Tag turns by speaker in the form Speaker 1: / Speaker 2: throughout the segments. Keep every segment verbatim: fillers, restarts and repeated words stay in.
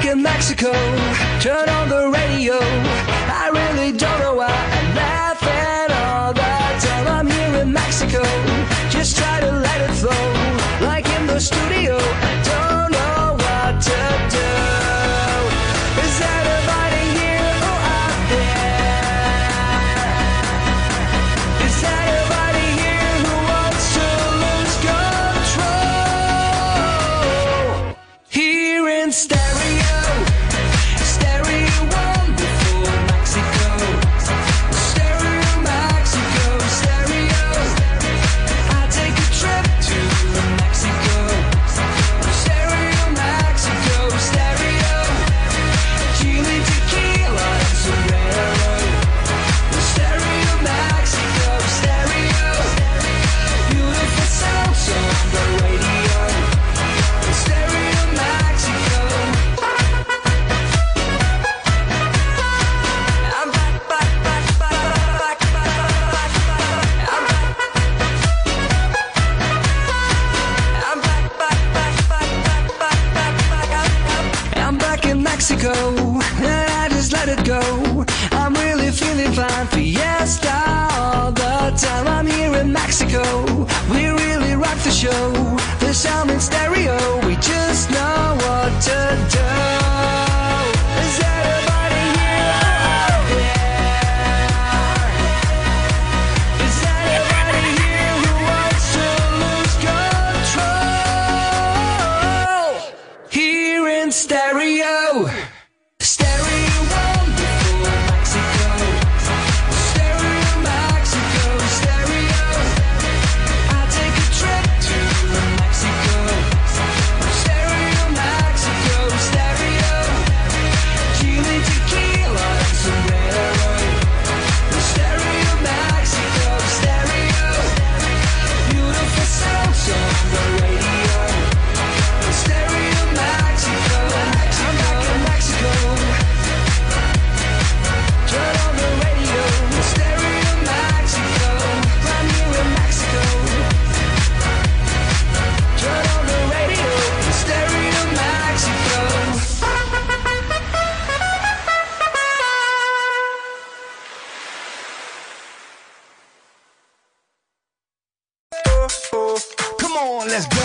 Speaker 1: in Mexico, turn on the radio. I really don't know why I'm laughing all the time. I'm here in Mexico, just try to let it flow. Like in the studio, I don't know what to do. Is anybody here or out there? Is anybody here who wants to lose control? Here in stereo, stereo one before Mexico, stereo Mexico, stereo. I take a trip to Mexico, stereo Mexico, stereo. Chile, tequila, and sombrero, stereo Mexico, stereo. Beautiful sounds on the radio, stereo Mexico. I'm back, back, back, back, back, back, back. I'm back. I'm back, back, back, back, back, back, back, back. I'm back in Mexico, and I just let it go. I'm really feeling fine, fiesta all the time. I'm here in Mexico, we really rock the show. The sound in stereo, we just know what to do. Is anybody here out there? Is anybody here who wants to lose control? Here in stereo, stereo one before Mexico, stereo Mexico, stereo. I take a trip to Mexico, stereo Mexico, stereo. Chile, tequila, and sombrero, stereo Mexico, stereo. Beautiful sounds on the radio, stereo Mexico. I'm back in Mexico, turn on the radio, stereo Mexico. I'm here in Mexico, turn on the radio, stereo Mexico.
Speaker 2: Come on, let's go.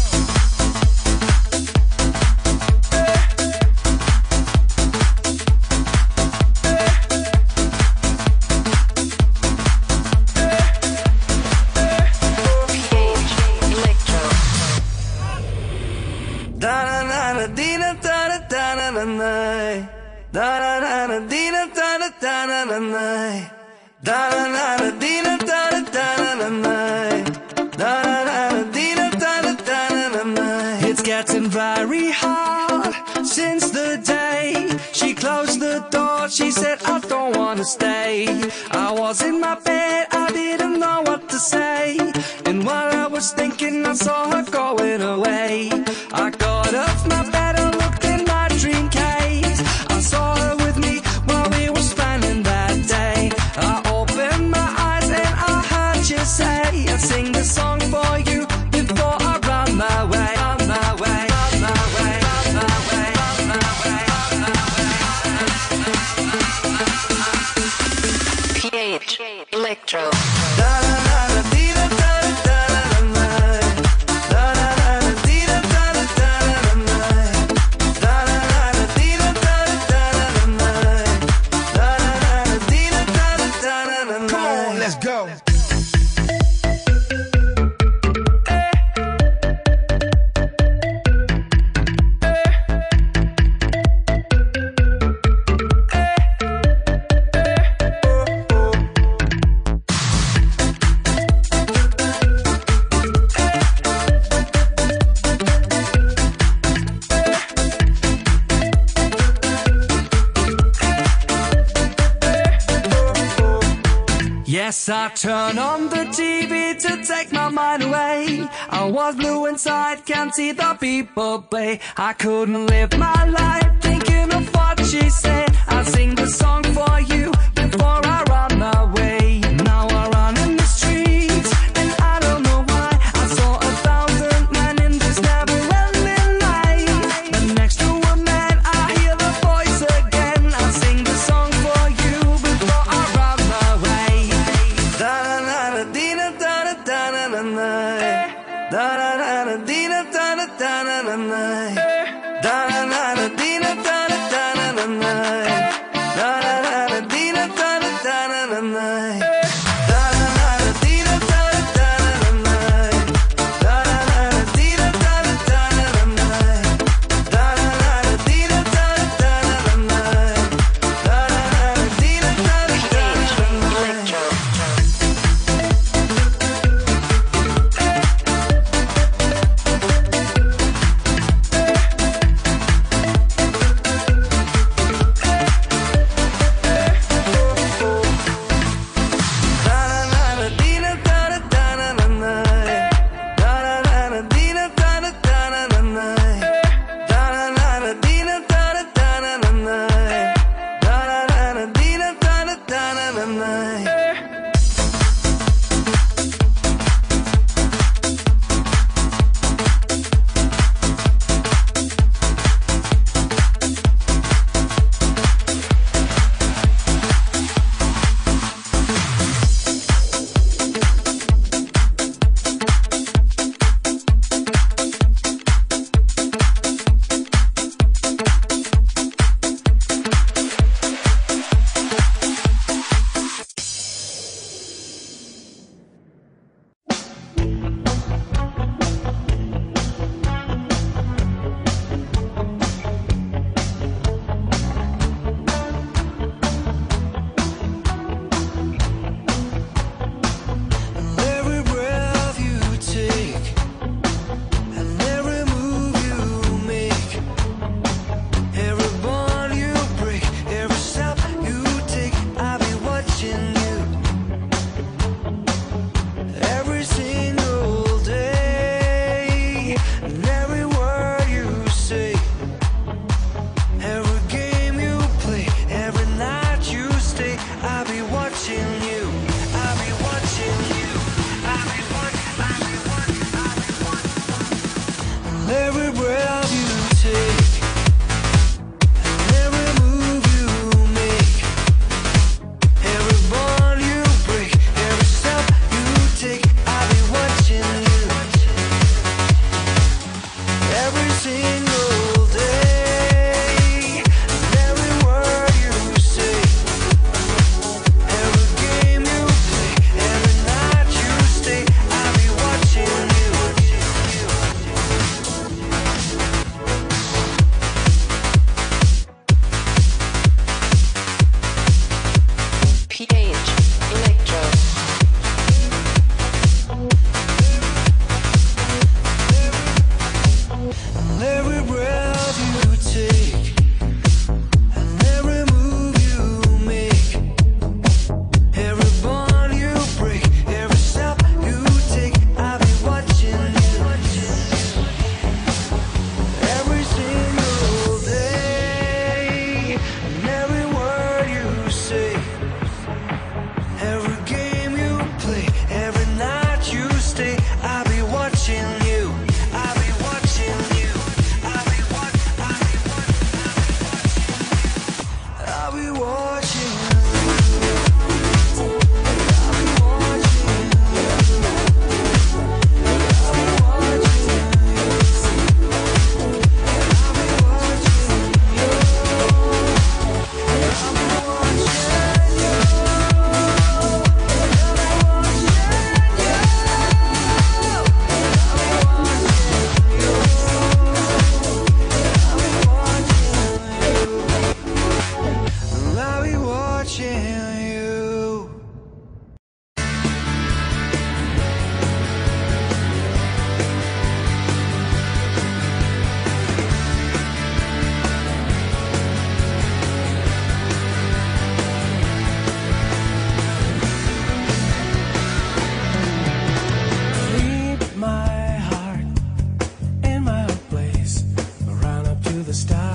Speaker 1: Da da da da dee da da da da da da da da da da dee da da da da da da da da da da dee da da da da da da da da dee da da da da da da. It's getting very hard since the day she closed the door. She said, I don't wanna stay. I was in my bed, I didn't know what to say. And while I was thinking, I saw her going away. I got off my bed and looked in my dream case. I saw her with me while we were spending that day. I opened my eyes and I heard you say, I sing the song for you before I run my way. Run my way, run my way, run my way, run my way, run my way.
Speaker 3: P H Electro.
Speaker 1: Da da da da dee da da da da da da da da da dee da da da da da da da da dee da da da da da da da dee da da da da da.
Speaker 2: Come on, let's go.
Speaker 1: Yes, I turn on the T V to take my mind away. I was blue inside, can't see the people play. I couldn't live my life thinking of what she said. I sing the song for you before I run away. Now I run in the streets and I don't know why. I saw a thousand men in this never-ending night. But next to a man I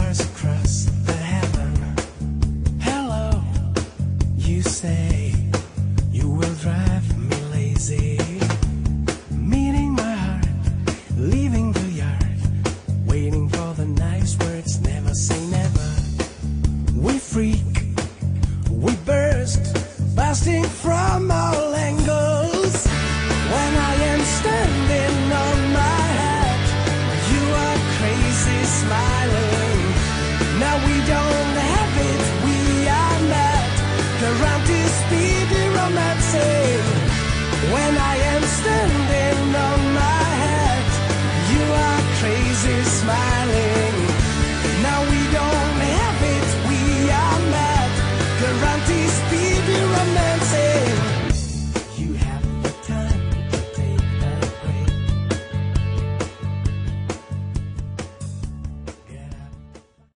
Speaker 1: stars across